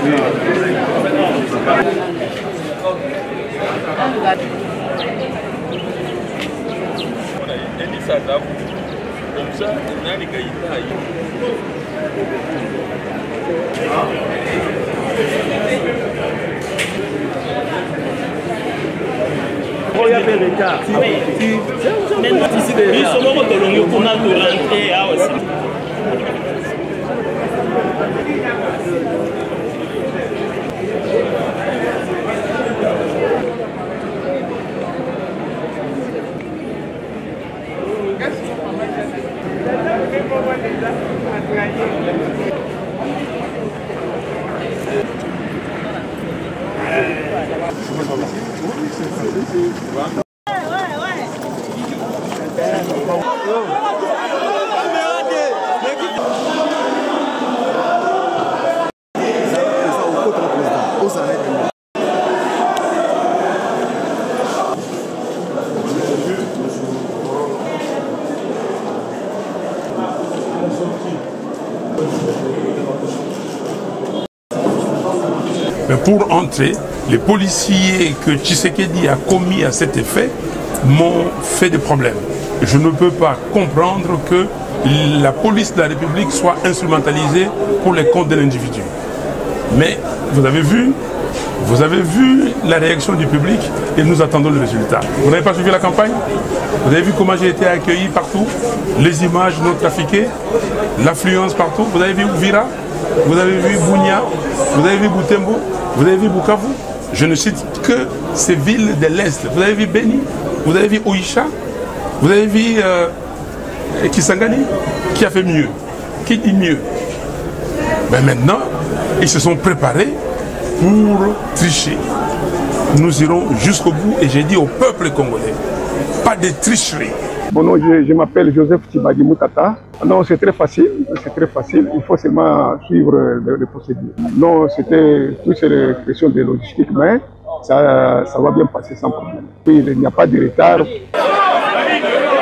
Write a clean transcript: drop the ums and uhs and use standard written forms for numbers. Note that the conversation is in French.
Comme ça, il y a des gars Mais pour entrer, les policiers que Tshisekedi a commis à cet effet m'ont fait des problèmes. Je ne peux pas comprendre que la police de la République soit instrumentalisée pour les comptes de l'individu. Mais vous avez vu la réaction du public et nous attendons le résultat. Vous n'avez pas suivi la campagne? Vous avez vu comment j'ai été accueilli partout? Les images non trafiquées, l'affluence partout. Vous avez vu Vira? Vous avez vu Bunia? Vous avez vu Butembo? Vous avez vu Bukavu? Je ne cite que ces villes de l'Est. Vous avez vu Beni? Vous avez vu Oisha? Vous avez vu Kisangani? Qui a fait mieux? Qui dit mieux? Mais maintenant, ils se sont préparés pour tricher. Nous irons jusqu'au bout et j'ai dit au peuple congolais, pas de tricherie. Mon nom, je m'appelle Joseph Tibagi Moutata. Non, c'est très facile, il faut seulement suivre les procédures. Non, c'était toutes les questions de logistique, mais ça va bien passer sans problème. Puis, il n'y a pas de retard.